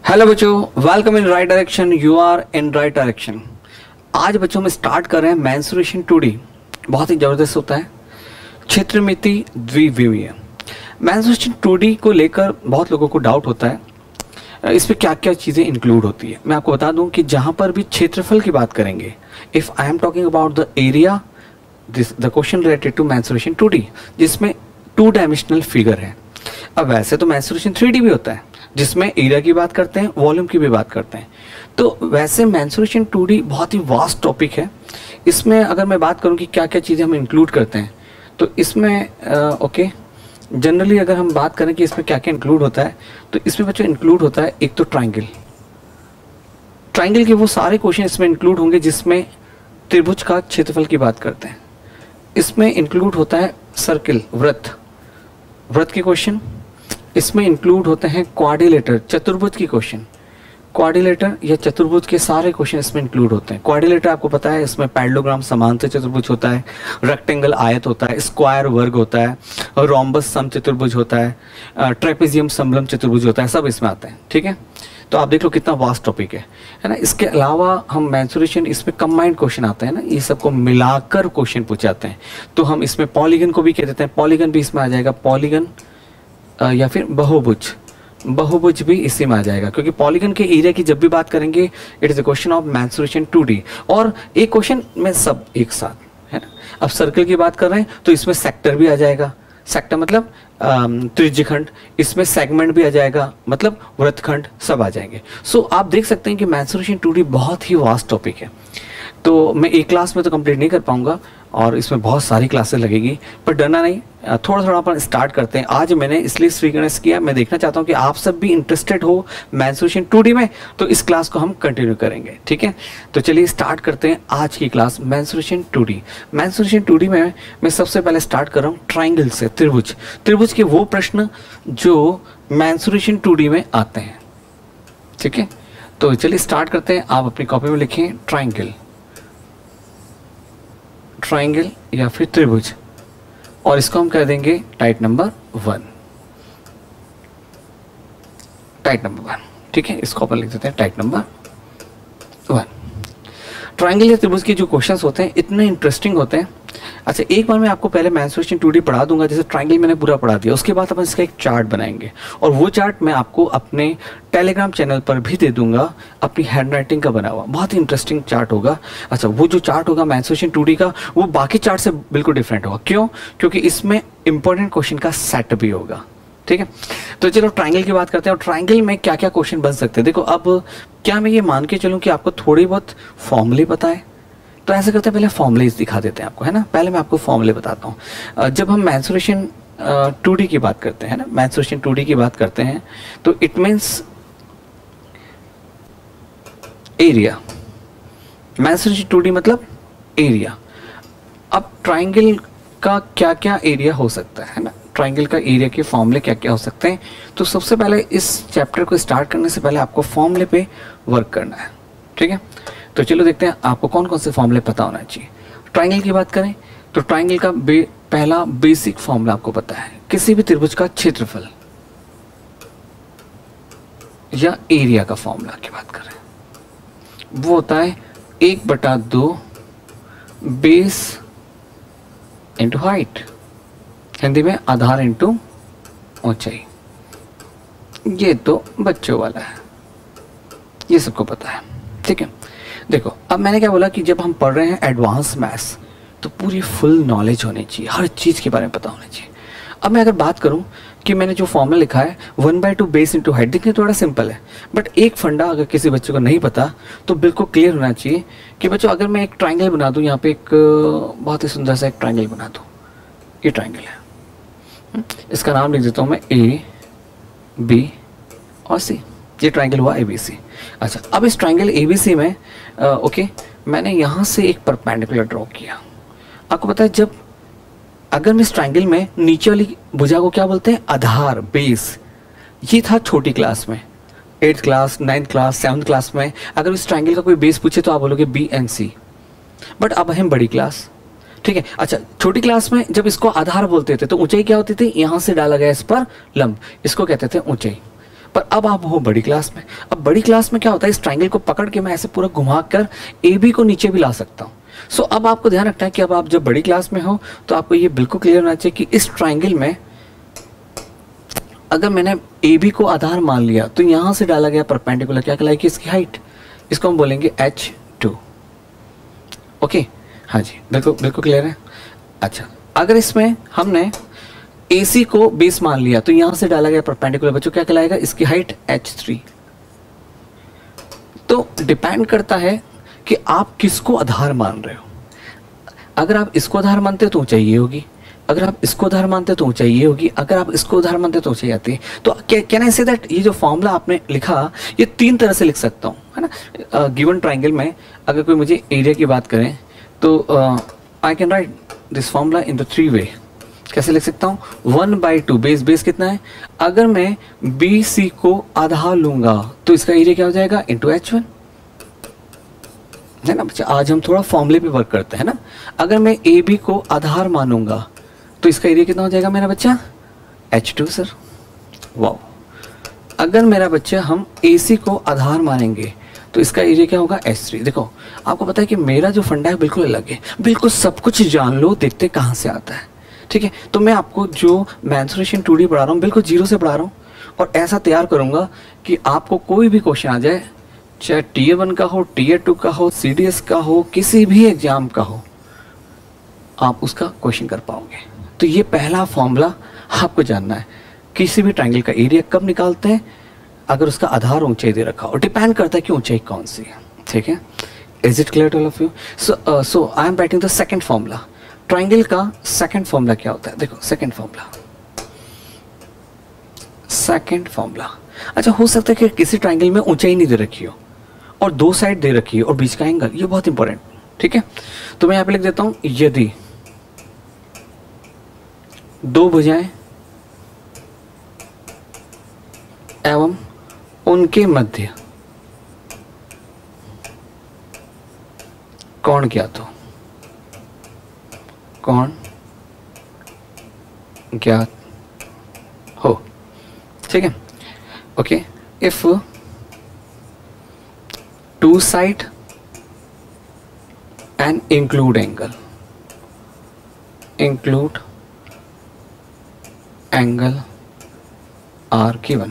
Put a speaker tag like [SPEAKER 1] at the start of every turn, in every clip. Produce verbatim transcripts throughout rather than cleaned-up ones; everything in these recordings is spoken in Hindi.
[SPEAKER 1] हेलो बच्चों, welcome in right direction. You are in right direction. आज बच्चों में स्टार्ट कर रहे हैं मेंस्ट्रुएशन टू डी। बहुत ही ज़बरदस्त होता है, क्षेत्रमिति द्विविमीय। मेंस्ट्रुएशन टू डी को लेकर बहुत लोगों को डाउट होता है, इस पर क्या क्या चीज़ें इंक्लूड होती है। मैं आपको बता दूं कि जहाँ पर भी क्षेत्रफल की बात करेंगे, if I am talking about the area, this the question related to mensuration two D, जिसमें टू डायमेंशनल फिगर है। अब वैसे तो मेंस्ट्रुएशन थ्री डी भी होता है, जिसमें एरिया की बात करते हैं, वॉल्यूम की भी बात करते हैं। तो वैसे मेंस्ट्रुएशन टू डी बहुत ही वास्ट टॉपिक है। इसमें अगर मैं बात करूं कि क्या क्या चीज़ें हम इंक्लूड करते हैं, तो इसमें ओके जनरली अगर हम बात करें कि इसमें क्या क्या इंक्लूड होता है, तो इसमें बच्चों इंक्लूड होता है एक तो ट्राइंगल। ट्राइंगल के वो सारे क्वेश्चन इसमें इंक्लूड होंगे जिसमें त्रिभुज का क्षेत्रफल की बात करते हैं। इसमें इंक्लूड होता है सर्किल, वृत्त, वृत्त के क्वेश्चन। इसमें इंक्लूड होते हैं क्वाड्रिलेटर, चतुर्भुज की क्वेश्चन। क्वाड्रिलेटर या चतुर्भुज के सारे क्वेश्चन इसमें इंक्लूड होते हैं। क्वाड्रिलेटर आपको पता है, इसमें पैरेललोग्राम समांतर चतुर्भुज होता है, रेक्टेंगल आयत होता है, स्क्वायर वर्ग होता है, रोम्बस समचतुर्भुज होता है, ट्रेपेजियम समलंब चतुर्भुज होता है, सब इसमें आता है। ठीक है, तो आप देख लो कितना वास्ट टॉपिक है, है ना। इसके अलावा हम मेंस्ट्रुएशन, इसमें कंबाइंड क्वेश्चन आते हैं ना, ये सबको मिलाकर क्वेश्चन पूछाते हैं। तो हम इसमें पॉलीगन को भी कह देते हैं, पॉलीगन भी इसमें आ जाएगा, पॉलीगन या फिर बहुभुज, बहुभुज भी इसी में आ जाएगा, क्योंकि पॉलीगन के एरिया की जब भी बात करेंगे, it is a question of mensuration two D. और एक क्वेश्चन में सब एक साथ, है ना। अब सर्कल की बात कर रहे हैं तो इसमें सेक्टर भी आ जाएगा, सेक्टर मतलब त्रिज्यखंड, इसमें सेगमेंट भी आ जाएगा, मतलब वृत्तखंड, सब आ जाएंगे। सो so, आप देख सकते हैं कि मेंस्ट्रुएशन टू डी बहुत ही वास्ट टॉपिक है। तो मैं एक क्लास में तो कंप्लीट नहीं कर पाऊंगा और इसमें बहुत सारी क्लासेस लगेगी, पर डरना नहीं, थोड़ा थोड़ा अपन स्टार्ट करते हैं। आज मैंने इसलिए स्वीकृत किया, मैं देखना चाहता हूं कि आप सब भी इंटरेस्टेड हो मेंस्ट्रुएशन टू डी में, तो इस क्लास को हम कंटिन्यू करेंगे। ठीक है, तो चलिए स्टार्ट करते हैं आज की class mensuration two D. Mensuration two D में मैं सबसे पहले स्टार्ट कर रहा हूँ ट्राइंगल से, त्रिभुज। त्रिभुज के वो प्रश्न जो मेंस्ट्रुएशन टू डी में आते हैं। ठीक है, तो चलिए स्टार्ट करते हैं। आप अपनी कॉपी में लिखें ट्राइंगल, ट्राइंगल या फिर त्रिभुज, और इसको हम कर देंगे type number one, type number one. ठीक है, इसको अपन लिख देते हैं टाइप नंबर वन। ट्राइंगल या त्रिभुज के जो क्वेश्चंस होते हैं इतने इंटरेस्टिंग होते हैं। अच्छा, एक बार मैं आपको पहले मेंस्ट्रुएशन टू डी पढ़ा दूंगा, जैसे ट्राइंगल मैंने पूरा पढ़ा दिया, उसके बाद अपन इसका एक चार्ट बनाएंगे, और वो चार्ट मैं आपको अपने टेलीग्राम चैनल पर भी दे दूंगा, अपनी हैंडराइटिंग का बना हुआ, बहुत ही इंटरेस्टिंग चार्ट होगा। अच्छा, वो जो चार्ट होगा मेंस्ट्रुएशन टू डी का, वो बाकी चार्ट से बिल्कुल डिफरेंट होगा। क्यों? क्योंकि इसमें इंपॉर्टेंट क्वेश्चन का सेट भी होगा। ठीक है, तो चलो ट्राइंगल की बात करते हैं। और ट्राइंगल में क्या क्या क्वेश्चन बन सकते हैं, देखो। अब क्या मैं ये मान के चलूँ कि आपको थोड़ी बहुत फॉर्मूले पता है, तो ऐसे करते हैं, पहले फॉर्मूले दिखा देते हैं आपको, है ना। पहले मैं आपको फॉर्मूले बताता हूँ। जब हम मेंस्ट्रुएशन टू डी की बात करते हैं ना, मेंस्ट्रुएशन टू डी की बात करते हैं, तो it means area. Mensuration two D मतलब एरिया। अब ट्राइंगल का क्या क्या एरिया हो सकता है ना, ट्राइंगल का एरिया के फॉर्मूले क्या क्या हो सकते हैं। तो सबसे पहले इस चैप्टर को स्टार्ट करने से पहले आपको फॉर्मूले पे वर्क करना है। ठीक है, तो चलो देखते हैं आपको कौन कौन से फॉर्मूले पता होना चाहिए। ट्राइंगल की बात करें तो ट्राइंगल का बे, पहला बेसिक फॉर्मूला आपको पता है, किसी भी त्रिभुज का क्षेत्रफल या एरिया का फॉर्मूला की बात करें, वो होता है एक बटा दो बेस इंटू हाइट, हिंदी में आधार इंटू ऊंचाई। ये तो बच्चों वाला है, ये सबको पता है। ठीक है, देखो अब मैंने क्या बोला कि जब हम पढ़ रहे हैं एडवांस मैथ्स, तो पूरी फुल नॉलेज होनी चाहिए, हर चीज़ के बारे में पता होना चाहिए। अब मैं अगर बात करूं कि मैंने जो फॉर्मूला लिखा है one by two base into height, देखने थोड़ा सिंपल है, बट एक फंडा अगर किसी बच्चे को नहीं पता तो बिल्कुल क्लियर होना चाहिए कि बच्चों अगर मैं एक ट्राइंगल बना दूं, यहाँ पे एक बहुत ही सुंदर सा एक ट्राइंगल बना दूँ, ये ट्राइंगल है, इसका नाम लिख देता हूँ मैं ए बी और सी, ये ट्राइंगल हुआ ए बी सी। अच्छा, अब इस ट्राइंगल ए बी सी में आ, ओके मैंने यहाँ से एक परपेंडिकुलर ड्रॉ किया। आपको पता है, जब अगर मैं इस ट्राइंगल में नीचे वाली भुजा को क्या बोलते हैं, आधार, बेस। ये था छोटी क्लास में, eighth class, ninth class, seventh class में अगर इस ट्राइंगल का कोई बेस पूछे तो आप बोलोगे बी एंड सी। बट अब हम बड़ी क्लास, ठीक है। अच्छा, छोटी क्लास में जब इसको आधार बोलते थे तो ऊंचाई क्या होती थी, यहाँ से डाला गया इस पर लंब, इसको कहते थे ऊंचाई। पर अब आप हो बड़ी क्लास में। अब बड़ी क्लास में क्या होता है, इस ट्राइंगल को पकड़ के मैं ऐसे पूरा घुमा कर ए बी को नीचे भी ला सकता हूँ। सो so, अब आपको ध्यान रखना है कि अब आप जब बड़ी क्लास में हो तो आपको ये बिल्कुल क्लियर होना चाहिए कि इस ट्राइंगल में अगर मैंने ए बी को आधार मान लिया तो यहाँ से डाला गया परपेंडिकुलर क्या कहलाएगी, इसकी हाइट, इसको हम बोलेंगे एच टू। ओके, हाँ जी, बिल्कुल बिल्कुल क्लियर है। अच्छा, अगर इसमें हमने ए सी को बेस मान लिया तो यहाँ से डाला गया परपेंडिकुलर बच्चों क्या कहलाएगा, इसकी हाइट एच थ्री। तो डिपेंड करता है कि आप किसको आधार मान रहे हो। अगर आप इसको आधार मानते हो तो ऊंचाई ये होगी, अगर आप इसको आधार मानते हो तो ऊंचाई ये होगी, अगर आप इसको आधार मानते हो तो ऊंचाई आती है। तो कैन आई से दैट ये जो फॉर्मूला आपने लिखा ये तीन तरह से लिख सकता हूँ, है ना। गिवन ट्राइंगल में अगर कोई मुझे एरिया की बात करें तो I can write this formula in the three way. कैसे लिख सकता हूँ, one by two base base कितना है, अगर मैं बी सी को आधार लूंगा तो इसका एरिया क्या हो जाएगा, इंटू एच वन, है ना बच्चा। आज हम थोड़ा फॉर्मूले पे वर्क करते हैं ना। अगर मैं ए बी को आधार मानूंगा तो इसका एरिया कितना हो जाएगा मेरा बच्चा, एच टू सर। वाओ। अगर मेरा बच्चा हम ए सी को आधार मानेंगे तो इसका एरिया क्या होगा, एच थ्री। देखो आपको पता है कि मेरा जो फंडा है बिल्कुल अलग है, बिल्कुल सब कुछ जान लो, देखते कहाँ से आता है, ठीक है। तो मैं आपको जो मेंसुरेशन टू डी पढ़ा रहा हूँ बिल्कुल जीरो से पढ़ा रहा हूँ और ऐसा तैयार करूँगा कि आपको कोई भी क्वेश्चन आ जाए, चाहे टी ए वन का हो, टी ए टू का हो, सी डी एस का हो, किसी भी एग्जाम का हो, आप उसका क्वेश्चन कर पाओगे। तो ये पहला फॉर्मूला आपको जानना है, किसी भी ट्रायंगल का एरिया कब निकालते हैं, अगर उसका आधार ऊंचाई दे रखा हो। डिपेंड करता है कि ऊंचाई कौन सी है, ठीक है। Is it clear to all of you? So so I am writing the second formula. Triangle का सेकंड फॉर्मूला क्या होता है, देखो सेकंड फॉर्मूला, सेकंड फॉर्मूला। अच्छा, हो सकता है कि किसी ट्रायंगल में ऊंचाई नहीं दे रखी हो और दो साइड दे रखी है और बीच का एंगल, ये बहुत इंपॉर्टेंट, ठीक है। तो मैं यहाँ पे लिख देता हूं, यदि दो भुजाएं एवं उनके मध्य कोण ज्ञात हो, कोण ज्ञात हो, ठीक है। Okay, if two side and include angle, include angle are given,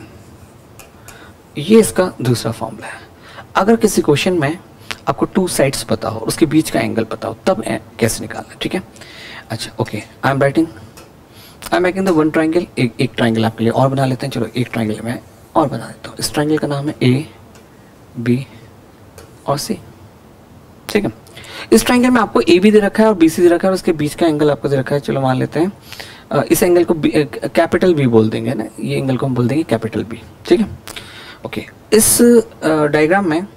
[SPEAKER 1] ये इसका दूसरा फॉर्मूला है। अगर किसी क्वेश्चन में आपको टू साइड्स पता हो, उसके बीच का एंगल पता हो, तब कैसे निकालना, ठीक है। अच्छा, okay, I am writing I am making the one triangle. एक एक ट्राइंगल आपके लिए और बना लेते हैं, चलो एक ट्राइंगल में और बना देता हूँ। इस ट्राइंगल का नाम है ए बी और सी, ठीक है। इस ट्राइंगल में आपको ए बी दे रखा है और बी सी दे रखा है और उसके बीच का एंगल आपको दे रखा है, चलो मान लेते हैं इस एंगल को कैपिटल बी बोल देंगे ना, ये एंगल को हम बोल देंगे कैपिटल बी, ठीक है। ओके, इस डायग्राम में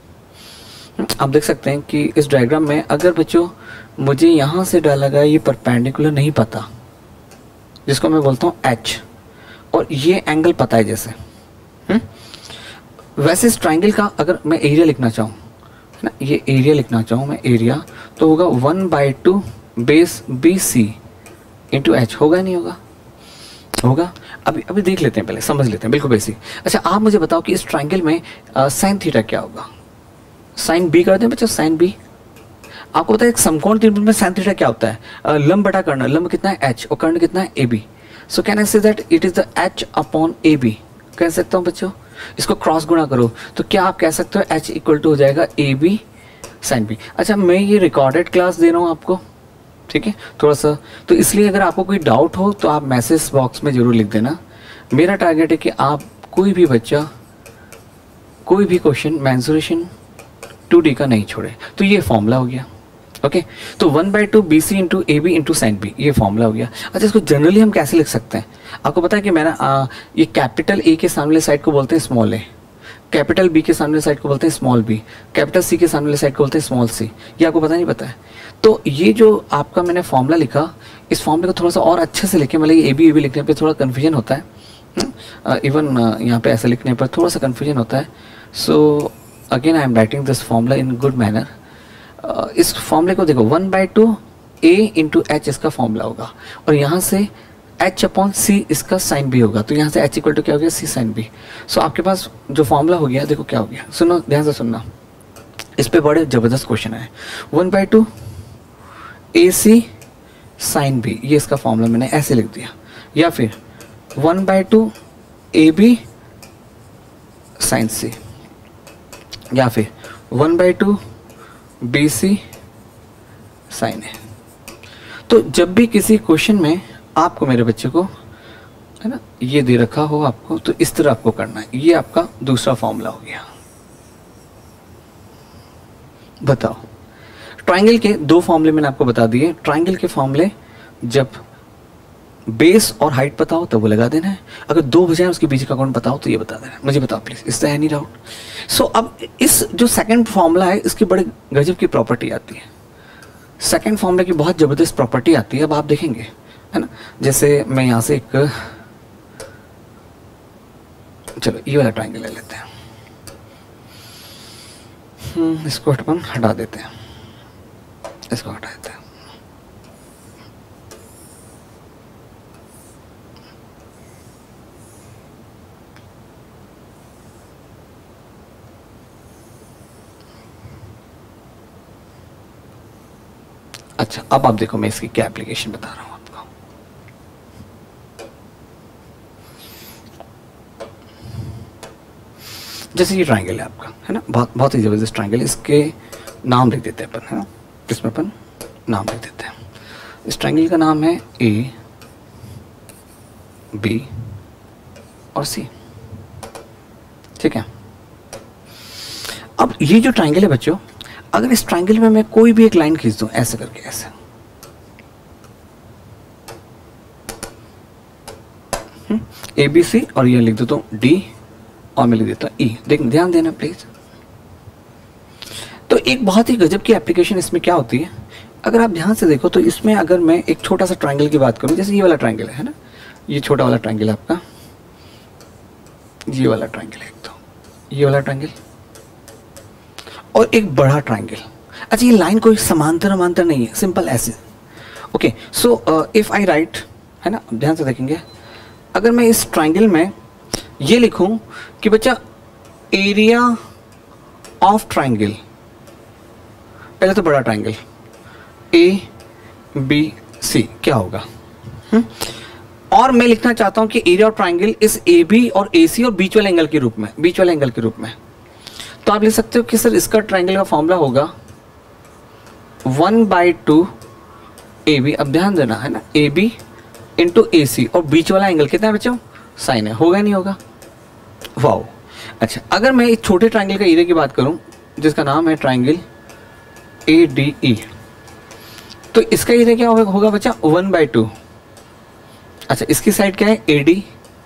[SPEAKER 1] आप देख सकते हैं कि इस डायग्राम में अगर बच्चों मुझे यहाँ से डाला गया ये परपेंडिकुलर नहीं पता, जिसको मैं बोलता हूँ एच, और ये एंगल पता है जैसे, हुँ? वैसे इस ट्राइंगल का अगर मैं एरिया लिखना चाहूँ, है ना, ये एरिया लिखना चाहूँ मैं एरिया, तो होगा one by two base B C into H, होगा नहीं होगा, होगा। अभी अभी देख लेते हैं, पहले समझ लेते हैं, बिल्कुल बेसिक। अच्छा, आप मुझे बताओ कि इस ट्राइंगल में साइन थीटा क्या होगा, साइन बी कर दें बच्चों, साइन बी। आपको पता है एक समकोण त्रिभुज में साइन थीटा क्या होता है, लंब बटा कर्ण, लंब कितना है एच और कर्ण कितना है A B. So can I say that it is the H upon A B, कह सकता हूँ बच्चों। इसको क्रॉस गुणा करो तो क्या आप कह सकते हो एच इक्वल टू हो जाएगा ए बी साइन बी। अच्छा, मैं ये रिकॉर्डेड क्लास दे रहा हूँ आपको, ठीक है, थोड़ा सा, तो इसलिए अगर आपको कोई डाउट हो तो आप मैसेज बॉक्स में जरूर लिख देना। मेरा टारगेट है कि आप कोई भी बच्चा कोई भी क्वेश्चन मेंसुरेशन टू डी का नहीं छोड़े। तो ये फॉर्मूला हो गया, ओके। तो one by two B C into A B into sine B, ये फॉर्मूला हो गया। अच्छा, इसको जनरली हम कैसे लिख सकते हैं, आपको पता है कि मैंने आ, ये कैपिटल ए के सामने साइड को बोलते हैं स्मॉल ए, कैपिटल बी के सामने साइड को बोलते हैं स्मॉल बी, कैपिटल सी के सामने साइड को बोलते हैं स्मॉल सी। ये आपको पता नहीं पता है? तो ये जो आपका मैंने फॉर्मूला लिखा, इस फॉर्मूले को थोड़ा सा और अच्छे से लिखे, मतलब ए बी ए बी लिखने पे थोड़ा कन्फ्यूजन होता है, इवन यहाँ पे ऐसे लिखने पर थोड़ा सा कन्फ्यूजन होता है। So again I am writing this formula in good manner. इस फॉर्मूले को देखो, one by two A into H इसका फॉर्मूला होगा, और यहाँ से एच अपॉन सी इसका साइन बी होगा, तो यहाँ से एच इक्वल टू क्या हो गया, सी साइन बी। सो आपके पास जो फॉर्मूला हो गया, देखो क्या हो गया, सुनो ध्यान से सुनना, इस पे बड़े जबरदस्त क्वेश्चन है। One by two A C sine B, ये इसका फॉर्मूला मैंने ऐसे लिख दिया, या फिर one by two A B sine C, या फिर one by two B C sine A. तो जब भी किसी क्वेश्चन में आपको मेरे बच्चे को है ना ये दे रखा हो आपको, तो इस तरह आपको करना है। ये आपका दूसरा फॉर्मूला हो गया। बताओ, ट्राइंगल के दो फॉर्मूले मैंने आपको बता दिए। ट्राइंगल के फॉर्मूले जब बेस और हाइट पता हो तो वो लगा देना है, अगर दो भुजाएं उसके बीच का कोण पता हो तो ये बता देना है। मुझे बताओ प्लीज, इससे है नहीं डाउट। सो अब इस जो सेकंड फॉर्मूला है इसकी बड़े गजब की प्रॉपर्टी आती है। सेकंड फॉर्मूले की बहुत जबरदस्त प्रॉपर्टी आती है, अब आप देखेंगे है ना। जैसे मैं यहाँ से एक, चलो ये वाला ट्राइंगल ले लेते हैं, हम्म इसको अपन हटा देते हैं, इसको हटा देते हैं। अच्छा, अब आप देखो मैं इसकी क्या एप्लीकेशन बता रहा हूं आपको। जैसे ये ट्राइंगल है आपका, है ना, बहुत बहुत ही जबरदस्त ट्राइंगल। इसके नाम लिख देते हैं अपन, है ना, इसमें अपन नाम लिख देते हैं। इस ट्राइंगल का नाम है ए बी और सी, ठीक है। अब ये जो ट्राइंगल है बच्चों, अगर इस ट्राइंगल में मैं कोई भी एक लाइन खींच दूं ऐसे करके, ऐसे, ए बी सी, और ये लिख देता हूं डी, और मैं लिख देता हूं ई। देख ध्यान देना प्लीज। तो एक बहुत ही गजब की एप्लीकेशन इसमें क्या होती है, अगर आप ध्यान से देखो तो इसमें अगर मैं एक छोटा सा ट्राइंगल की बात करूं, जैसे ये वाला ट्राइंगल है ना, ये छोटा वाला ट्राइंगल है आपका, ये वाला ट्राइंगल है, एक तो ये वाला ट्राइंगल और एक बड़ा ट्राइंगल। अच्छा, ये लाइन कोई समांतर समांतर नहीं है, सिंपल ऐसे। Okay, so if I write, है ना, ध्यान से देखेंगे, अगर मैं इस ट्राइंगल में ये लिखूं कि बच्चा एरिया ऑफ ट्राइंगल, पहले तो बड़ा ट्राइंगल ए बी सी क्या होगा, हुँ? और मैं लिखना चाहता हूं कि एरिया ऑफ ट्राइंगल इस ए बी और ए सी और बीच वाले एंगल के रूप में, बीच वाले एंगल के रूप में। तो आप लिख सकते हो कि सर इसका ट्राइंगल का फॉर्मूला होगा one by two A B. अब ध्यान देना, है ना, ए बी इंटू ए सी, और बीच वाला एंगल कितना है बच्चों, साइन है। होगा नहीं होगा, वाओ। अच्छा, अगर मैं एक छोटे ट्राइंगल का एरिया की बात करूं जिसका नाम है ट्राइंगल ए डी ई, तो इसका एरिया क्या होगा, होगा बच्चा वन बाई टू। अच्छा, इसकी साइड क्या है, ए डी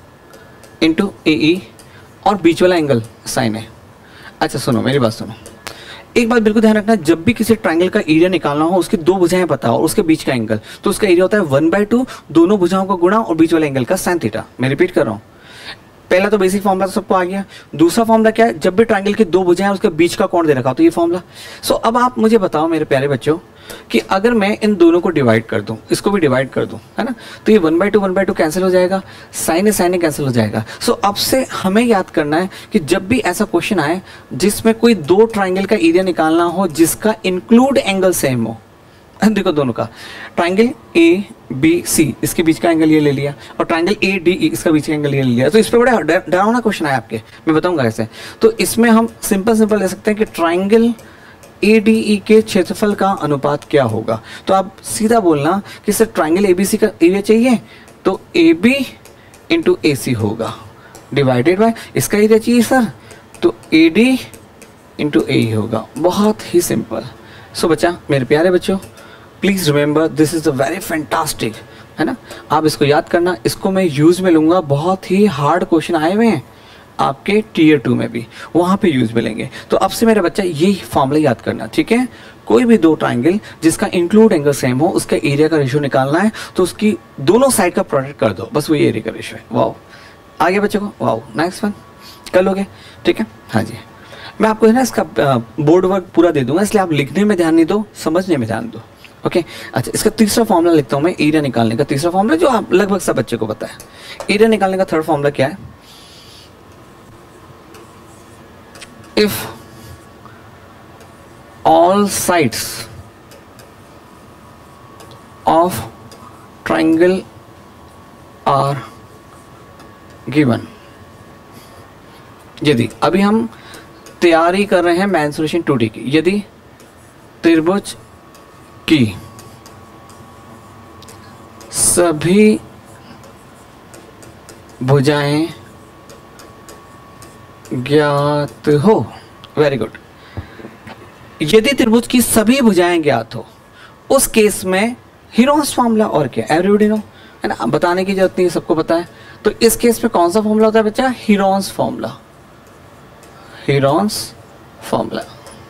[SPEAKER 1] इंटू ए ई, और बीच वाला एंगल साइन है। अच्छा सुनो, मेरी बात सुनो, एक बात बिल्कुल ध्यान रखना, जब भी किसी ट्राइंगल का एरिया निकालना हो, उसकी दो भुजाएं पता हो और उसके बीच का एंगल, तो उसका एरिया होता है वन बाई टू, दोनों भुजाओं का गुणा और बीच वाले एंगल का साइन थीटा। मैं रिपीट कर रहा हूँ, पहला तो बेसिक फॉर्मूला तो सबको आ गया। दूसरा फॉर्मूला क्या है, जब भी ट्राइंगल की दो भुजाएं उसके बीच का कोण दे रखा हो, तो ये फॉर्मूला। सो अब आप मुझे बताओ मेरे प्यारे बच्चों कि अगर मैं इन दोनों को डिवाइड कर दूं, इसको भी डिवाइड कर दूं, है ना, तो ये one by two one by two cancel हो जाएगा, साइन साइन कैंसिल हो जाएगा। सो अब से हमें याद करना है कि जब भी ऐसा क्वेश्चन आए जिसमें कोई दो ट्राइंगल का एरिया निकालना हो जिसका इंक्लूड एंगल सेम हो, देखो दोनों का ट्राइंगल ए बी सी, इसके बीच का एंगल ये ले लिया, और ट्राइंगल ए डी ई, इसका बीच का एंगल ये ले लिया, तो इस पे बड़ा डरावना क्वेश्चन है आपके, मैं बताऊंगा ऐसे। तो इसमें हम सिंपल सिंपल ले सकते हैं कि ट्राइंगल ए डी ई के क्षेत्रफल का अनुपात क्या होगा। तो आप सीधा बोलना कि sir triangle A B C का एरिया चाहिए, तो ए बी इंटू ए सी होगा, डिवाइडेड बाय इसका एरिया चाहिए सर, तो ए डी इंटू ए होगा। बहुत ही सिंपल। सो बच्चा, मेरे प्यारे बच्चों, please remember this is a very fantastic, है ना, आप इसको याद करना। इसको मैं यूज़ में लूँगा, बहुत ही हार्ड क्वेश्चन आए हुए हैं आपके टीयर टू में भी, वहाँ पे यूज़ मिलेंगे। तो अब से मेरा बच्चा यही फॉर्मूला याद करना, ठीक है। कोई भी दो ट्राइंगल जिसका इंक्लूड एंगल सेम हो, उसका एरिया का रेशियो निकालना है, तो उसकी दोनों साइड का प्रोडक्ट कर दो, बस वही एरिया का रेशियो है। वाओ, आगे बच्चों को, वाओ नाइस वन, कर लोगे, ठीक है। हाँ जी, मैं आपको है ना इसका बोर्ड वर्क पूरा दे दूंगा, इसलिए आप लिखने में ध्यान नहीं दो, समझने में ध्यान दो, ओके अच्छा, इसका तीसरा फॉर्मूला लिखता हूं मैं एरिया निकालने का। तीसरा फॉर्मूला जो आप लगभग सब बच्चे को पता है। एरिया निकालने का थर्ड फॉर्मूला क्या है? If all sides of triangle are given, यदि अभी हम तैयारी कर रहे हैं मेंसुरेशन टू डी की, यदि त्रिभुज की सभी भुजाएं ज्ञात हो, वेरी गुड, यदि त्रिभुज की सभी भुजाएं ज्ञात हो, उस केस में हीरोन्स फॉर्मूला और क्या, एवरीबॉडी नो, है ना, बताने की जरूरत नहीं, सबको पता है। तो इस केस में कौन सा फॉर्मूला होता है बच्चा? हीरोन्स फॉर्मूला, हीरोन्स फॉर्मूला,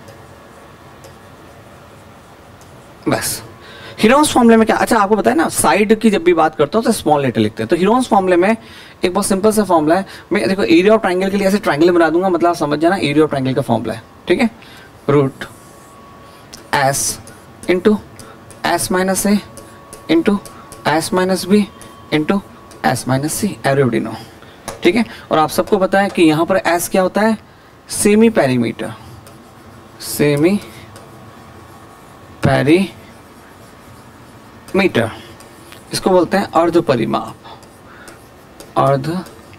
[SPEAKER 1] बस। हीरोन्स फॉर्मूले में क्या, अच्छा आपको पता है ना, साइड की जब भी बात करता हूँ तो स्मॉल लेटर लिखते हैं। तो हीरोन्स फॉर्मूले में एक बहुत सिंपल सा फॉर्मूला है। मैं देखो एरिया ऑफ ट्राइंगल के लिए ऐसे ट्राइंगल बना दूंगा, मतलब आप समझ जाना एरिया ऑफ ट्राइंगल का फॉर्मूला है, ठीक है। Root S into S minus ए into S minus B into S minus C, everybody know, ठीक है। और आप सबको पता है कि यहाँ पर एस क्या होता है? सेमी पेरीमीटर, सेमी पेरीमीटर, इसको बोलते हैं अर्ध परिमाप, अर्ध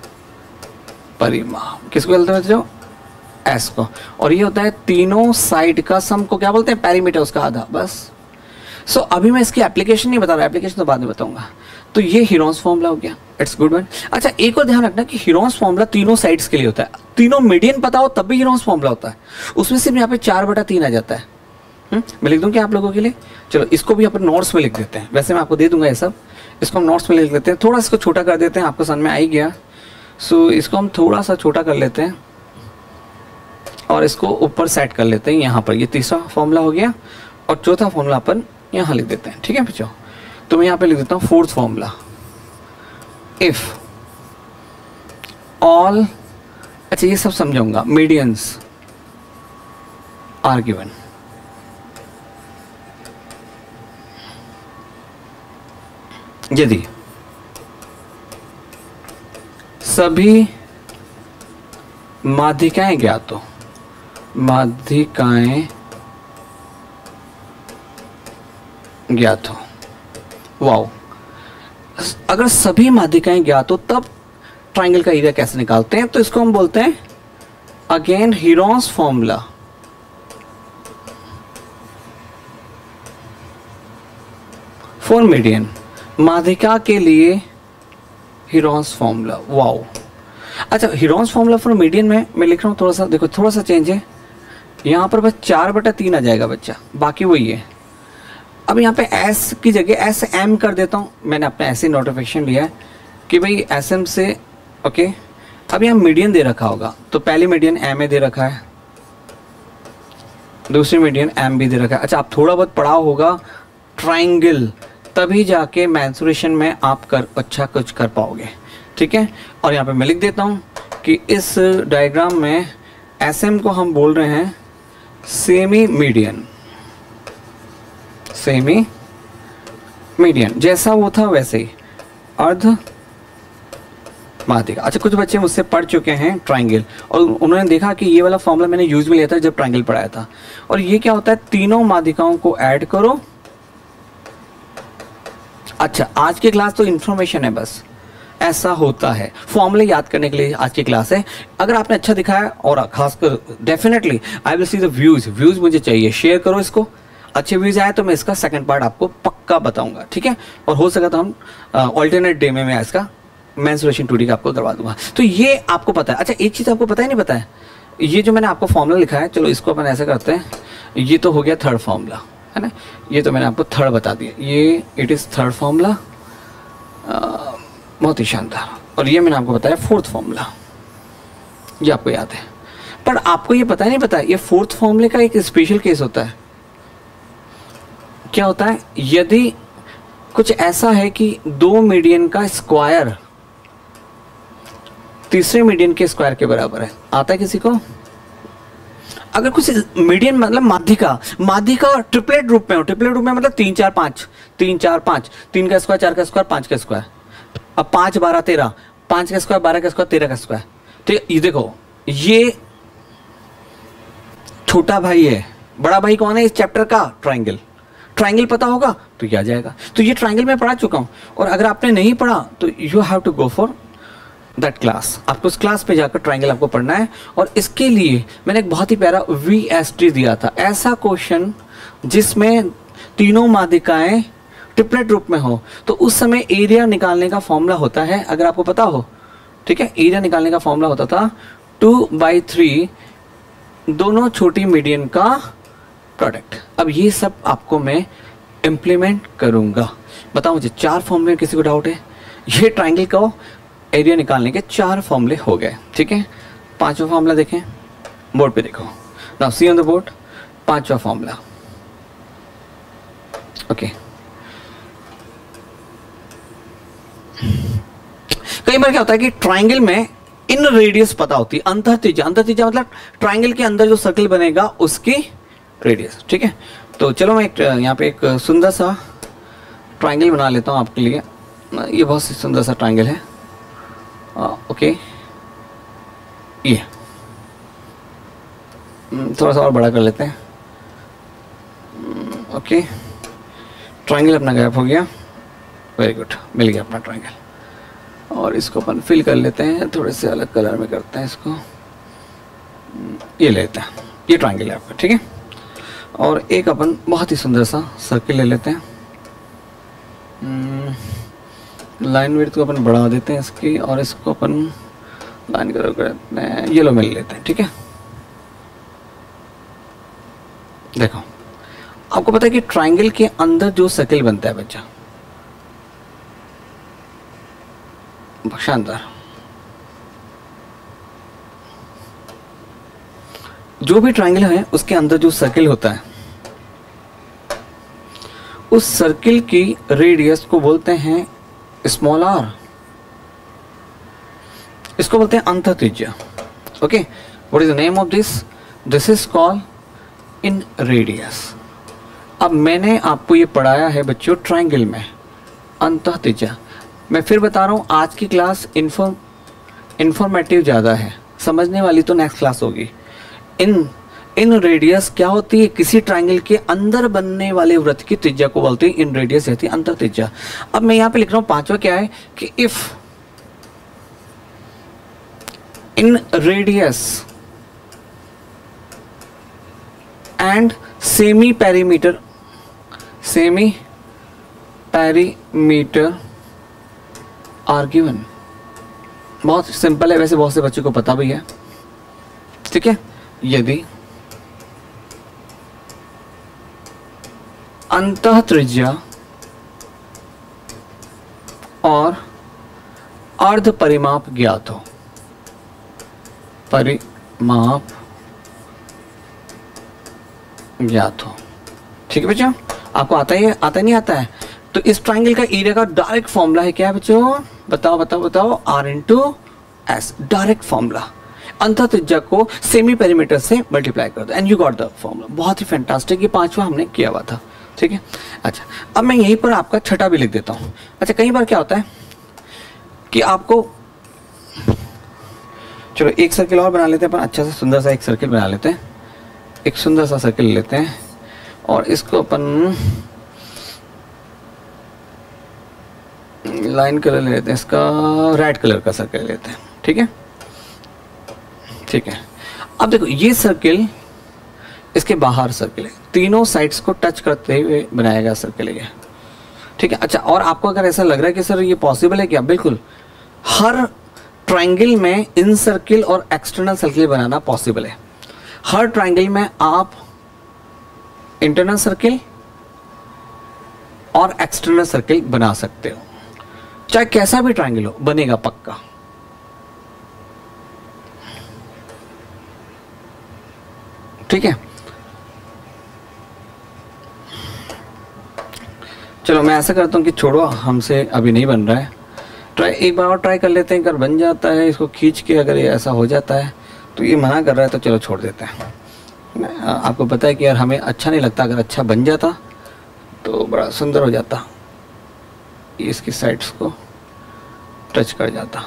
[SPEAKER 1] परिमाप किसको बोलते हैं बच्चों? एस को। और ये होता है तीनों साइड का सम को क्या बोलते हैं? पेरीमीटर, उसका आधा, बस। सो so, अभी मैं इसकी एप्लीकेशन नहीं बता रहा, एप्लीकेशन तो बाद में बताऊंगा। तो ये हीरोन्स फॉर्मूला हो गया, इट्स गुड वन। अच्छा एक और ध्यान रखना कि हीरोन्स फॉर्मूला तीनों साइड्स के लिए होता है, तीनों मीडियन पता हो तब भी हीरोन्स फॉर्मूला होता है। उसमें सिर्फ यहाँ पे चार बटा तीन आ जाता है। हुँ? मैं लिख दूं क्या आप लोगों के लिए? चलो इसको भी अपन नोट्स में लिख देते हैं, वैसे मैं आपको दे दूंगा ये सब, इसको हम नोट्स में लिख लेते हैं। थोड़ा इसको छोटा कर देते हैं, आपको समझ में आ ही गया। सो so, इसको हम थोड़ा सा छोटा कर लेते हैं और इसको ऊपर सेट कर लेते हैं यहाँ पर। ये तीसरा फॉर्मूला हो गया और चौथा फॉर्मूला अपन यहाँ लिख देते हैं, ठीक है बच्चों। तो मैं यहाँ पे लिख देता हूँ फोर्थ फॉर्मूला, इफ ऑल, अच्छा ये सब समझाऊंगा, मीडियंस आर गिवन, यदि सभी माध्यिकाएं ज्ञात हो, माध्यिकाएं ज्ञात हो, वाओ, अगर सभी माध्यिकाएं ज्ञात हो तब ट्राइंगल का एरिया कैसे निकालते हैं? तो इसको हम बोलते हैं again Heron's formula, for median, माध्यिका के लिए हीरोन्स फॉर्मूला, वाओ। अच्छा हीरोन्स फॉर्मूला फॉर मीडियन में मैं लिख रहा हूँ, थोड़ा सा देखो, थोड़ा सा चेंज है, यहाँ पर बस चार बटा तीन आ जाएगा बच्चा, बाकी वही है। अब यहाँ पे एस की जगह एस एम कर देता हूँ, मैंने अपने ऐसे नोटिफिकेशन लिया है कि भाई एस एम से, ओके। अब यहाँ मीडियन दे रखा होगा, तो पहली मीडियन एम ए दे रखा है, दूसरी मीडियन एम बी दे रखा है। अच्छा आप थोड़ा बहुत पढ़ा होगा ट्राइंगल, तभी जाके मेंसुरेशन में आप कर अच्छा कुछ कर पाओगे, ठीक है। और यहाँ पे मैं लिख देता हूँ कि इस डायग्राम में एस एम को हम बोल रहे हैं सेमी मीडियन, सेमी मीडियन, जैसा वो था वैसे ही अर्ध माध्यिका। अच्छा कुछ बच्चे मुझसे पढ़ चुके हैं ट्राइंगल और उन्होंने देखा कि ये वाला फॉर्मूला मैंने यूज में लिया था जब ट्राइंगल पढ़ाया था। और ये क्या होता है? तीनों माध्यिकाओं को ऐड करो। अच्छा आज की क्लास तो इन्फॉर्मेशन है, बस ऐसा होता है, फॉर्मूले याद करने के लिए आज की क्लास है। अगर आपने अच्छा दिखाया और खासकर definitely I will see the views, views मुझे चाहिए, शेयर करो इसको, अच्छे व्यूज आए तो मैं इसका सेकंड पार्ट आपको पक्का बताऊंगा, ठीक है। और हो सका तो हम ऑल्टरनेट डे में मैं इसका मेंसुरेशन टू डी का आपको करवा दूंगा। तो ये आपको पता है। अच्छा एक चीज आपको पता ही नहीं पता है, ये जो मैंने आपको फॉर्मूला लिखा है, चलो इसको अपन ऐसे करते हैं, ये तो हो गया थर्ड फॉर्मूला, है ना, ये तो मैंने आपको थर्ड बता दिया, ये इट इज थर्ड फॉर्मूला, बहुत ही शानदार। और ये मैंने आपको बताया फोर्थ फॉर्मूला, ये आपको याद है। पर आपको ये पता ही नहीं पता, ये फोर्थ फॉर्मूले का एक स्पेशल केस होता है। क्या होता है? यदि कुछ ऐसा है कि दो मीडियन का स्क्वायर तीसरे मीडियन के स्क्वायर के बराबर है, आता है किसी को? अगर कुछ मीडियन मतलब माध्यिका, माध्यिका ट्रिपलेट रूप में हो, ट्रिपलेट रूप में मतलब तीन चार पाँच, तीन चार पाँच, तीन का स्क्वायर, चार का स्क्वायर, पाँच का स्क्वायर, अब पाँच बारह तेरह, पाँच का स्क्वायर, बारह का स्क्वायर, तेरह का स्क्वायर। ठीक है, ये देखो ये छोटा भाई है, बड़ा भाई कौन है इस चैप्टर का? ट्राइंगल। ट्राइंगल पता होगा तो क्या जाएगा। तो ये ट्राइंगल मैं पढ़ा चुका हूं, और अगर आपने नहीं पढ़ा तो you have to go for that class. आपको उस क्लास पे जाकर ट्राइंगल आपको पढ़ना है। और इसके लिए मैंने एक बहुत ही प्यारा वी एस टी दिया था, ऐसा क्वेश्चन जिसमें तीनों माध्यिकाएं ट्रिपलेट रूप में हो, तो उस समय एरिया निकालने का फॉर्मूला होता है, अगर आपको पता हो। ठीक है, एरिया निकालने का फॉर्मूला होता था टू बाई थ्री दोनों छोटी मीडियन का प्रोडक्ट। अब ये सब आपको मैं इम्प्लीमेंट करूंगा। बताओ मुझे, चार फॉर्मूले, किसी को डाउट है? ये ट्राइंगल का एरिया निकालने के चार फॉर्मूले हो गए। ठीक है, पांचवा फॉर्मूला देखें, बोर्ड पे देखो, now see on the board, पांचवा फॉर्मूला। ओके, कई बार क्या होता है कि ट्राइंगल में इन रेडियस पता होती है, अंतर त्रिज्या, अंतर त्रिज्या मतलब ट्राइंगल के अंदर जो सर्कल बनेगा उसकी रेडियस। ठीक है, तो चलो मैं एक यहाँ पे एक सुंदर सा ट्राइंगल बना लेता हूँ आपके लिए। ये बहुत सी सुंदर सा ट्राइंगल है। आ, ओके, ये थोड़ा सा और बड़ा कर लेते हैं। ओके, ट्राइंगल अपना गायब हो गया। वेरी गुड, मिल गया अपना ट्राइंगल। और इसको अपन फिल कर लेते हैं, थोड़े से अलग कलर में करते हैं इसको। ये लेते हैं, ये ट्राइंगल है आपका। ठीक है, और एक अपन बहुत ही सुंदर सा सर्किल ले लेते हैं। लाइन विड्थ को अपन बढ़ा देते हैं इसकी, और इसको अपन लाइन कलर करते हैं, येलो में ले लेते हैं। ठीक है, देखो आपको पता है कि ट्राइंगल के अंदर जो सर्किल बनता है बच्चा, शानदार, जो भी ट्राइंगल है उसके अंदर जो सर्किल होता है, उस सर्किल की रेडियस को बोलते हैं स्मॉल आर, इसको बोलते हैं अंतर त्रिज्या। Okay, what is the name of this? This is called inradius. अब मैंने आपको ये पढ़ाया है बच्चों ट्राइंगल में अंतर त्रिज्या। मैं फिर बता रहा हूँ, आज की क्लास इन्फॉर्म इन्फॉर्मेटिव ज़्यादा है, समझने वाली तो नेक्स्ट क्लास होगी। इन इन रेडियस क्या होती है? किसी ट्राइंगल के अंदर बनने वाले वृत्त की त्रिज्या को बोलते हैं इन रेडियस, रहती है अंतर त्रिज्या। अब मैं यहाँ पे लिख रहा हूँ पांचवा क्या है कि if inradius and semi perimeter, semi perimeter are given. बहुत सिंपल है, वैसे बहुत से बच्चों को पता भी है। ठीक है, यदि अंतः त्रिज्या और अर्ध परिमाप ज्ञात हो, परिमाप ज्ञात हो। ठीक है बच्चों, आपको आता ही है, आता नहीं आता है? तो इस ट्राइंगल का एरिया का डायरेक्ट फॉर्मूला है क्या बच्चों? बताओ बताओ बताओ, R into S, direct formula. अंतर त्रिज्या को सेमी पेरीमीटर से मल्टीप्लाई कर दो and you got the formula. बहुत ही फैंटास्टिक, ये पांचवा हमने किया हुआ था। ठीक है, अच्छा अब मैं यहीं पर आपका छठा भी लिख देता हूँ। अच्छा, कई बार क्या होता है कि आपको, चलो एक सर्किल और बना लेते हैं अपन, अच्छा सा सुंदर सा एक सर्किल बना लेते हैं। एक सुंदर सा सर्किल लेते हैं और इसको अपन लाइन कलर ले लेते हैं, इसका रेड कलर का सर्किल लेते हैं। ठीक है, ठीक है। अब देखो ये सर्किल, इसके बाहर सर्किल है, तीनों साइड्स को टच करते हुए बनाया गया सर्किल है। ठीक है, अच्छा और आपको अगर ऐसा लग रहा है कि सर ये पॉसिबल है क्या? बिल्कुल, हर ट्राइंगल में इन सर्किल और एक्सटर्नल सर्किल बनाना पॉसिबल है। हर ट्राइंगल में आप इंटरनल सर्किल और एक्सटर्नल सर्किल बना सकते हो, चाहे कैसा भी ट्राइंगल हो, बनेगा पक्का। ठीक है, चलो मैं ऐसा करता हूं कि छोड़ो, हमसे अभी नहीं बन रहा है, ट्राई एक बार और ट्राई कर लेते हैं। अगर बन जाता है, इसको खींच के अगर ये ऐसा हो जाता है, तो ये मना कर रहा है तो चलो छोड़ देते हैं। ना, आपको पता है कि यार हमें अच्छा नहीं लगता, अगर अच्छा बन जाता तो बड़ा सुंदर हो जाता, इसकी साइड्स को टच कर जाता।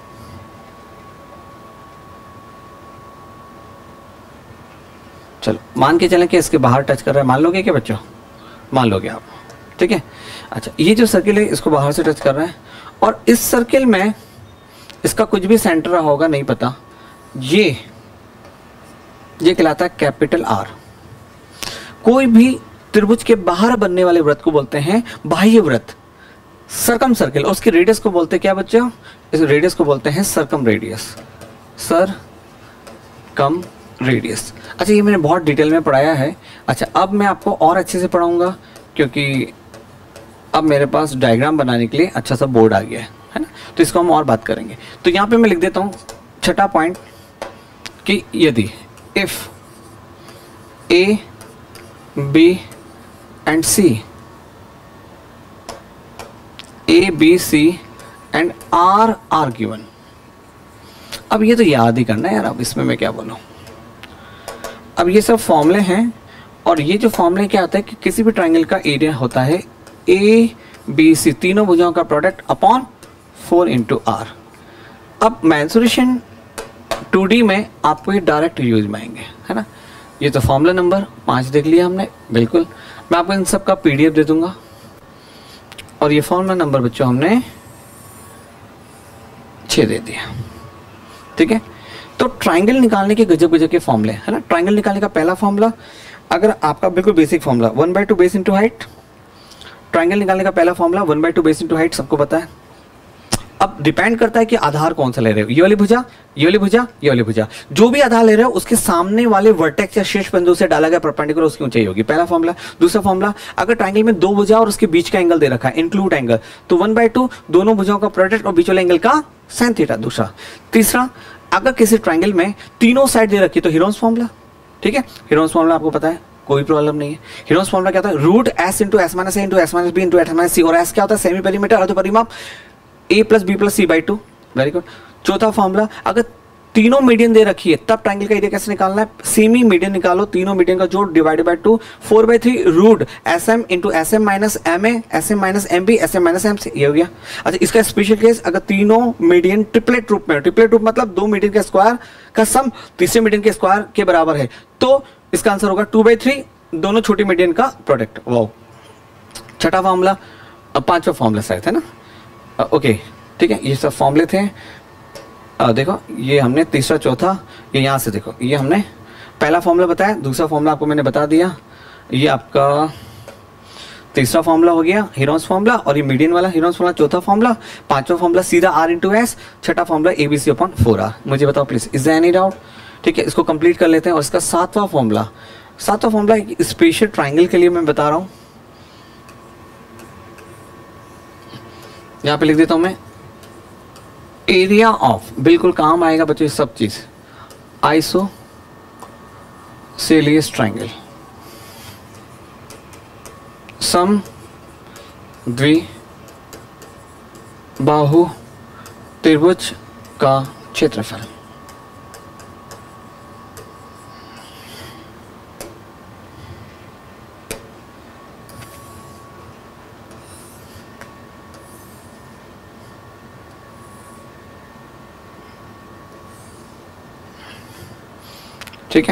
[SPEAKER 1] चलो मान के चलें कि इसके बाहर टच कर रहा है, मान लोगे क्या बच्चों? मान लोगे आप, ठीक है। अच्छा, ये जो सर्किल है इसको बाहर से टच कर रहा है, और इस सर्किल में इसका कुछ भी सेंटर रहा होगा नहीं पता, ये ये कहलाता है कैपिटल आर। कोई भी त्रिभुज के बाहर बनने वाले वृत्त को बोलते हैं बाह्य वृत्त, सर्कम सर्किल, और उसकी रेडियस को बोलते हैं क्या बच्चों? इस रेडियस को बोलते हैं circum radius, circum radius. अच्छा, ये मैंने बहुत डिटेल में पढ़ाया है। अच्छा, अब मैं आपको और अच्छे से पढ़ाऊंगा, क्योंकि अब मेरे पास डायग्राम बनाने के लिए अच्छा सा बोर्ड आ गया है, है ना, तो इसको हम और बात करेंगे। तो यहाँ पे मैं लिख देता हूँ छठा पॉइंट कि यदि if a b and c, a B c and R are given. अब ये तो याद ही करना है यार, अब इसमें मैं क्या बोलूँ। अब ये सब फॉर्मूले हैं, और ये जो फॉर्मूले क्या आता है कि किसी भी ट्राइंगल का एरिया होता है ए बी सी, तीनों भुजाओं का product upon four into r. अब मेंसुरेशन टू डी में आपको ये डायरेक्ट यूज में आएंगे, है ना। ये तो फॉर्मूला नंबर पाँच देख लिया हमने, बिल्कुल। मैं आपको इन सब का पीडीएफ दे दूंगा, और ये फॉर्मूला नंबर बच्चों हमने छः दे दिया, ठीक है। तो ट्राइंगल निकालने के गजब गजब के फॉर्मूले, है ना। ट्राइंगल निकालने का पहला फॉर्मूला, अगर आपका बिल्कुल basic formula one by two base into height. Triangle निकालने का पहला formula one by two base into height, सबको पता है। अब डिपेंड करता है कि आधार कौन सा ले रहे हो, ये वाली भुजा, ये वाली भुजा, ये वाली भुजा। जो भी आधार ले रहे हो उसके सामने वाले वर्टेक्स या शीर्ष बिंदु से डाला गया परपेंडिकुलर उसकी ऊंचाई होगी, पहला फॉर्मूला। दूसरा फॉर्मूला, अगर ट्राइंगल में दो भुजा और उसके बीच का एंगल दे रखा है, इंक्लूड एंगल, तो वन बाई टू दोनों भुजाओं का प्रोडक्ट और बीच वाले एंगल का साइन थीटा, दूसरा। तीसरा, अगर किसी ट्राइंगल में तीनों साइड दे रखी तो हीरोन्स फॉर्मूला, ठीक है। हीरोन्स फॉर्मूला आपको पता है, कोई प्रॉब्लम नहीं है। हीरोन्स फॉर्मूला क्या होता है? Root S into S minus ए into S minus B into S minus c, और एस क्या होता है? सेमी पेरीमीटर, अर्ध परिमाप, a plus b plus c by two, very good. चौथा फॉर्मूला, अगर तीनों मीडियन दे रखी है तब ट्राइंगल का एरिया कैसे निकालना है? सेमी मीडियन निकालो, तीनों मीडियन का जोड़ divided by two, four by three root s m into s m minus m a, s m minus m b, s m minus m c, ये हो गया। अच्छा, इसका स्पेशल केस, अगर तीनों मीडियन ट्रिपलेट रूप में, ट्रिपलेट रूप मतलब दो मीडियन के स्क्वायर का सम तीसरे मीडियन के स्क्वायर के बराबर है, तो इसका आंसर होगा टू बाई थ्री दोनों छोटी मीडियन का प्रोडक्ट। वाओ, छठा फॉर्मूला। अब पांचवा फॉर्मूला शायद, है ना, ओके, ठीक है। ये सब फॉर्मूले थे। आ, देखो ये हमने तीसरा चौथा, ये यहाँ से देखो, ये हमने पहला फॉर्मूला बताया, दूसरा फॉर्मूला आपको मैंने बता दिया, ये आपका तीसरा फॉर्मूला हो गया हीरोन्स फॉर्मूला, और ये मीडियन वाला हीरोन्स फॉर्मूला चौथा फॉर्मूला। पांचवा फॉर्मूला सीधा आर इंटू एस, छठा formula a B c upon four r. मुझे बताओ please, is there any doubt? ठीक है, इसको कंप्लीट कर लेते हैं। और इसका सातवां फॉर्मूला, सातवां फॉर्मूला स्पेशल ट्राइंगल के लिए मैं बता रहा हूँ, यहाँ पे लिख देता हूँ मैं, एरिया ऑफ, बिल्कुल काम आएगा बच्चों सब चीज, आइसो सेलियस ट्राइंगल, सम द्वि बाहु त्रिभुज का क्षेत्रफल। ठीक है,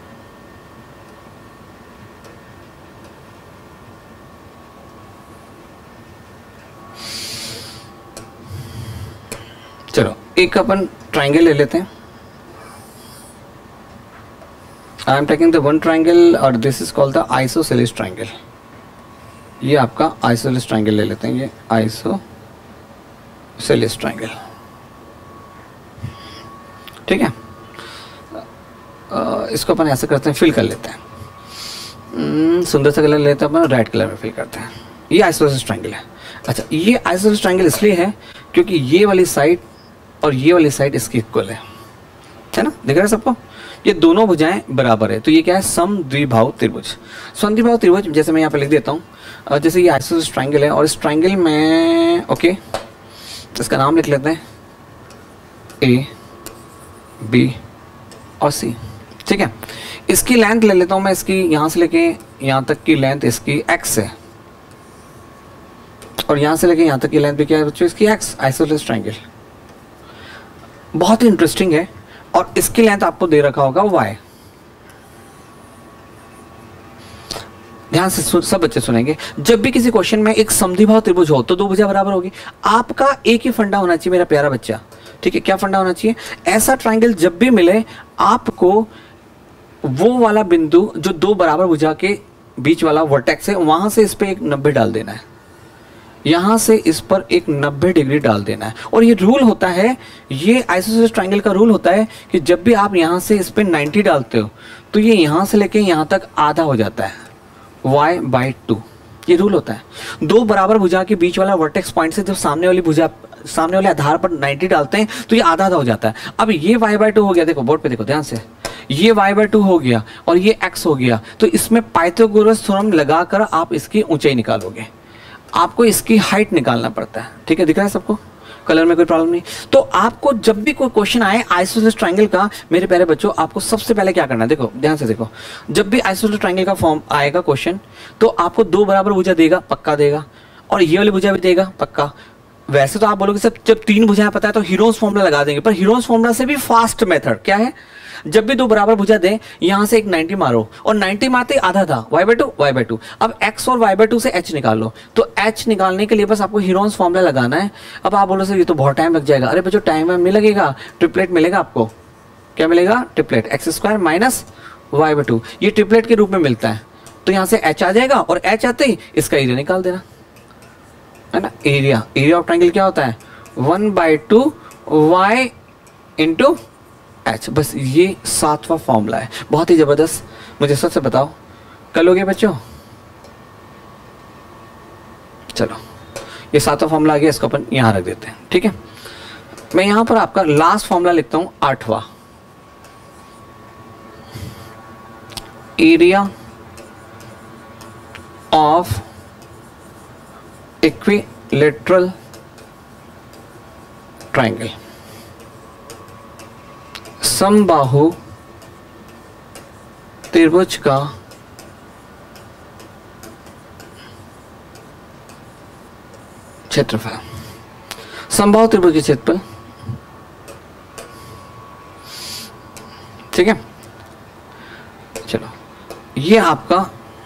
[SPEAKER 1] चलो एक अपन ट्राइंगल ले लेते हैं। I am taking the one triangle और this is called the isosceles triangle. ये आपका आइसोसेलिस ट्राइंगल ले लेते हैं, ये आइसोसेलिस ट्राइंगल, ठीक है। Uh, इसको अपन ऐसे करते हैं, फिल कर लेते हैं, hmm, सुंदर सा कलर लेते हैं अपन, रेड कलर में फिल करते हैं। ये आइसोसेलिस ट्राइंगल है। अच्छा, ये आइसोसेलिस ट्राइंगल इसलिए है क्योंकि ये वाली साइड और ये वाली साइड इसकी इक्वल है, है ना, दिख रहा है सबको? ये दोनों भुजाएं बराबर है, तो ये क्या है? समद्विबाहु त्रिभुज। समद्विबाहु त्रिभुज जैसे मैं यहाँ पे लिख देता हूँ, जैसे ये आइसोसेलिस ट्राइंगल है, और इस ट्राइंगल में ओके इसका नाम लिख लेते हैं ए बी और सी। ठीक है। इसकी लेंथ ले लेता हूं मैं, इसकी यहां से लेके यहां तक की लेंथ इसकी x है, और यहां से लेके यहां तक की लेंथ भी क्या है बच्चों, इसकी x। आइसोसेलेस ट्रायंगल बहुत ही इंटरेस्टिंग है, और इसकी लेंथ आपको दे रखा होगा y। ध्यान से सब बच्चे सुनेंगे। जब भी किसी क्वेश्चन में एक समद्विबाहु त्रिभुज हो तो दो भुजा बराबर होगी। आपका एक ही फंडा होना चाहिए मेरा प्यारा बच्चा, ठीक है। क्या फंडा होना चाहिए? ऐसा ट्रायंगल जब भी मिले आपको वो वाला बिंदु जो दो बराबर भुजा के बीच वाला वर्टेक्स है, वहां से इस पे एक नब्बे डाल देना है, यहां से इस पर एक नब्बे डिग्री डाल देना है। और ये रूल होता है, ये आइसोसेलेस ट्रायंगल का रूल होता है कि जब भी आप यहां से इस पे नब्बे डालते हो तो ये यहां से लेके यहां तक आधा हो जाता है, y बाई टू। ये रूल होता है। दो बराबर भुजा के बीच वाला वर्टेक्स पॉइंट से जब सामने वाली भुजा सामने वाले आधार पर नब्बे डालते हैं तो ये आधा आधा हो जाता है। अब ये y बाई टू हो गया, देखो बोर्ड पे देखो ध्यान से, ये y बाई टू हो गया और ये x हो गया, तो इसमें पाइथागोरस थ्योरम लगाकर आप इसकी ऊंचाई निकालोगे। आपको इसकी हाइट निकालना पड़ता है, ठीक है। दिख रहा है सबको? कलर में कोई प्रॉब्लम नहीं। तो आपको जब भी कोई क्वेश्चन आए आइसोसेलेस ट्रायंगल का, मेरे प्यारे बच्चों, आपको सबसे पहले क्या करना है, देखो ध्यान से देखो। जब भी आइसोसेलेस ट्रायंगल का फॉर्म आएगा क्वेश्चन, तो आपको दो बराबर भुजा देगा, पक्का देगा, और ये वाली भुजा भी देगा, पक्का। वैसे तो आप बोलोगे सर जब तीन भुजाएं पता है तो हीरोज फॉर्मूला लगा देंगे, पर हीरोज फॉर्मूला से भी फास्ट मेथड क्या है, जब भी दो बराबर भुजा दे यहां से एक नब्बे मारो, और नब्बे मारते आधा था, y by two y by two. अब x और y बाई टू से h निकाल लो। तो h निकालने के लिए बस आपको हीरोज फॉर्मूला लगाना है। अब आप बोलो सर ये तो बहुत टाइम लग जाएगा। अरे बच्चों टाइम में लगेगा, ट्रिपलेट मिलेगा आपको। क्या मिलेगा? Triplet, x square minus y by two. ये ट्रिपलेट के रूप में मिलता है। तो यहां से h आ जाएगा, और h आते ही इसका एरिया निकाल देना है ना। एरिया एरिया ऑफ ट्रायंगल क्या होता है? One by two y into h. बस ये सातवां फॉर्मूला है, बहुत ही जबरदस्त। मुझे सच से बताओ कर लोगे बच्चों? चलो ये सातवां फॉर्मूला आ गया, इसको अपन यहां रख देते हैं, ठीक है। मैं यहां पर आपका लास्ट फॉर्मूला लिखता हूं, आठवां। एरिया ऑफ इक्विलेटरल ट्रायंगल, समबाहु त्रिभुज का क्षेत्रफल। समबाहु त्रिभुज के क्षेत्रफल, ठीक है। चलो ये आपका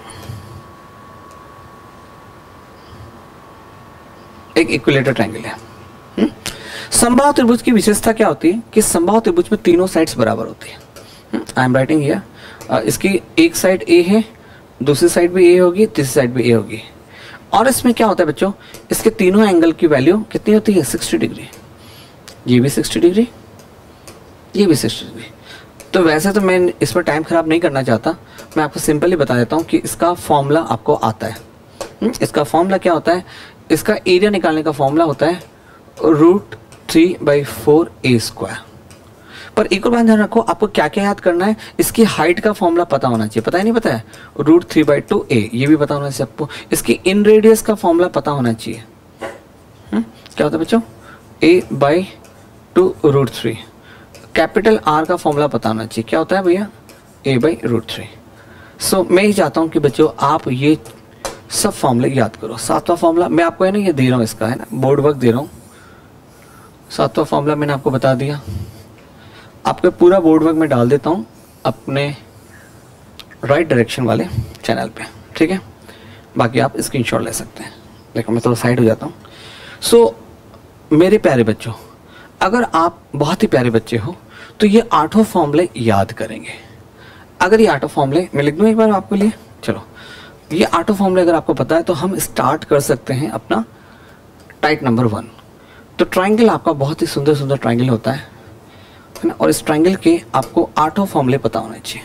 [SPEAKER 1] एक इक्विलेटरल ट्रायंगल है। समबाहु त्रिभुज की विशेषता क्या होती है कि समबाहु त्रिभुज में तीनों साइड्स बराबर होती है। आई एम राइटिंग हियर, इसकी एक साइड ए है, दूसरी साइड भी ए होगी, तीसरी साइड भी ए होगी। और इसमें क्या होता है बच्चों, इसके तीनों एंगल की वैल्यू कितनी होती है? साठ डिग्री। ये भी साठ डिग्री, ये भी साठ डिग्री। तो वैसे तो मैं इस पर टाइम खराब नहीं करना चाहता, मैं आपको सिंपली बता देता हूँ कि इसका फॉर्मूला आपको आता है। इसका फॉर्मूला क्या होता है? इसका एरिया निकालने का फॉर्मूला होता है root three by four a square. पर एक और बात ध्यान रखो, आपको क्या क्या याद करना है, इसकी हाइट का फॉर्मूला पता होना चाहिए। पता ही नहीं पता है? Root three by two a, ये भी पता होना चाहिए आपको। इसकी इन रेडियस का फॉर्मूला पता होना चाहिए। हुँ? क्या होता है बच्चों? A by two root three. Capital r का फॉर्मूला पता होना चाहिए। क्या होता है भैया? A by root three. So मैं ही चाहता हूँ कि बच्चों आप ये सब फॉर्मूले याद करो। सातवां फॉर्मूला मैं आपको है ना ये दे रहा हूँ, इसका है ना बोर्ड वर्क दे रहा हूँ। सातवां फॉर्मूला मैंने आपको बता दिया, आपको पूरा बोर्ड वर्क में डाल देता हूँ अपने राइट डायरेक्शन वाले चैनल पे, ठीक है। बाकी आप स्क्रीनशॉट ले सकते हैं। देखो मैं थोड़ा साइड हो जाता हूँ। सो so, मेरे प्यारे बच्चों, अगर आप बहुत ही प्यारे बच्चे हो तो ये आठों फॉर्मूले याद करेंगे। अगर ये आठों फॉर्मूले मैं लिख दूँ एक बार आपके लिए, चलो ये आठों फॉर्मूले अगर आपको पता है तो हम स्टार्ट कर सकते हैं अपना टाइप नंबर वन। तो ट्रायंगल आपका बहुत ही सुंदर सुंदर ट्रायंगल होता है ना, और इस ट्रायंगल के आपको आठों फॉर्मूले पता होने चाहिए।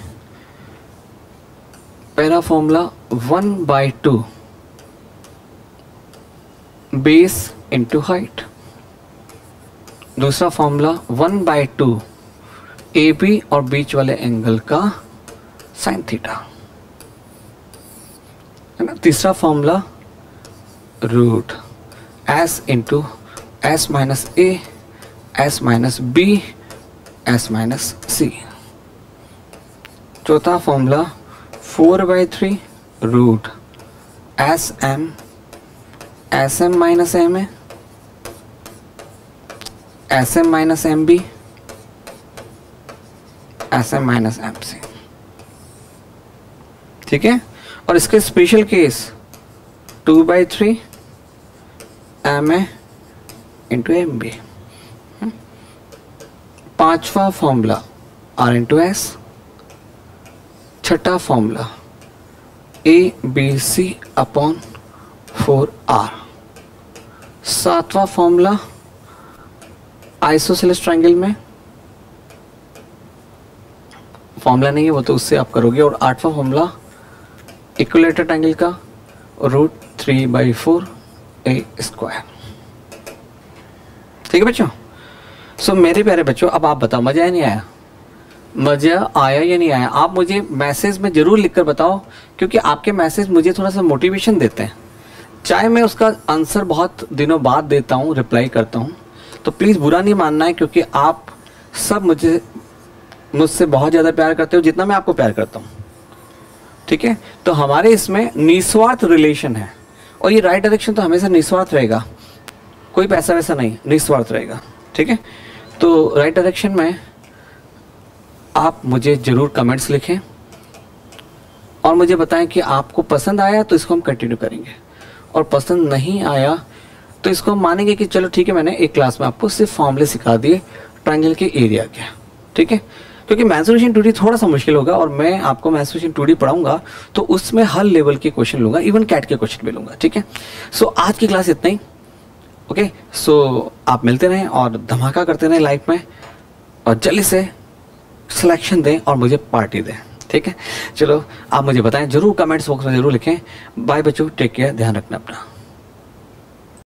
[SPEAKER 1] पहला formula one by two base into height. दूसरा formula one by two A b और बीच वाले एंगल का साइन थीटा, है ना। तीसरा formula root S into S minus a s minus b s minus c. चौथा formula four by three root s m s m minus m है, s m minus m b, s m minus m c. ठीक है, और इसके special case two by three m a into m b. पांचवा फॉर्मूला आर इंटू एस, छठा formula a B c upon four r, सातवां फॉर्मूला आइसोसेलेस ट्रायंगल में फॉर्मूला नहीं है वो तो उससे आप करोगे, और आठवां फॉर्मूला इक्विलेटर ट्रायंगल का root three by four a square. ठीक है बच्चों, सो so, मेरे प्यारे बच्चों अब आप बताओ मजा आया नहीं आया, मजा आया या नहीं आया? आप मुझे मैसेज में जरूर लिखकर बताओ, क्योंकि आपके मैसेज मुझे थोड़ा सा मोटिवेशन देते हैं। चाहे मैं उसका आंसर बहुत दिनों बाद देता हूँ, रिप्लाई करता हूँ, तो प्लीज़ बुरा नहीं मानना है, क्योंकि आप सब मुझे मुझसे बहुत ज़्यादा प्यार करते हो जितना मैं आपको प्यार करता हूँ। ठीक है, तो हमारे इसमें निस्वार्थ रिलेशन है, और ये राइट डायरेक्शन तो हमेशा निस्वार्थ रहेगा, कोई पैसा वैसा नहीं, निस्वार्थ रहेगा। ठीक है, तो राइट डायरेक्शन में आप मुझे ज़रूर कमेंट्स लिखें और मुझे बताएं कि आपको पसंद आया तो इसको हम कंटिन्यू करेंगे, और पसंद नहीं आया तो इसको हम मानेंगे कि चलो ठीक है, मैंने एक क्लास में आपको सिर्फ फॉर्मूले सिखा दिए ट्रायंगल के एरिया के। ठीक है, क्योंकि मेंसुरेशन टू डी थोड़ा सा मुश्किल होगा, और मैं आपको मेंसुरेशन टू डी पढ़ाऊंगा तो उसमें हर लेवल के क्वेश्चन लूँगा, इवन कैट के क्वेश्चन भी लूँगा। ठीक है, सो आज की क्लास इतना ही। ओके, सो आप मिलते रहें और धमाका करते रहें लाइफ में, और जल्दी से सिलेक्शन दें और मुझे पार्टी दें। ठीक है, चलो आप मुझे बताएं, जरूर कमेंट्स बॉक्स में जरूर लिखें। बाय बच्चों, टेक केयर, ध्यान रखना अपना।